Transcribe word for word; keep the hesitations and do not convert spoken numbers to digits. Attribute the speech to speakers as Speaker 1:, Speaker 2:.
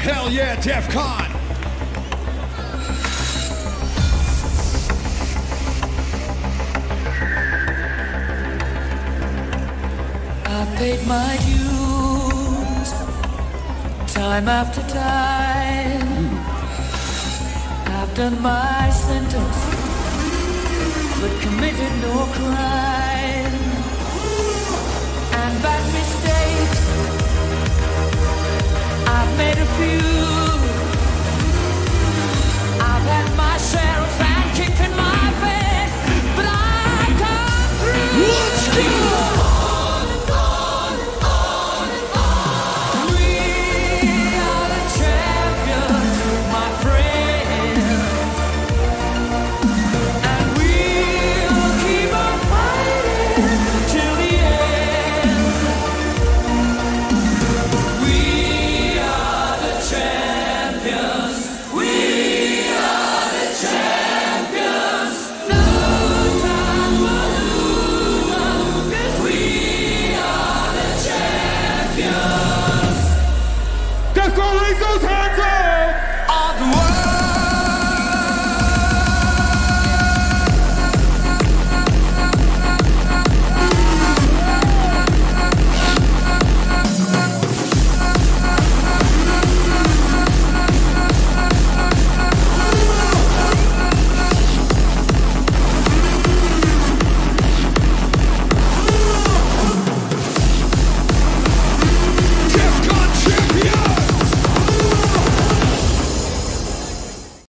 Speaker 1: Hell yeah, DEF CON!
Speaker 2: I've paid my dues, time after time. I've done my sentence, but committed no crime. And bad mistakes, I've made a few.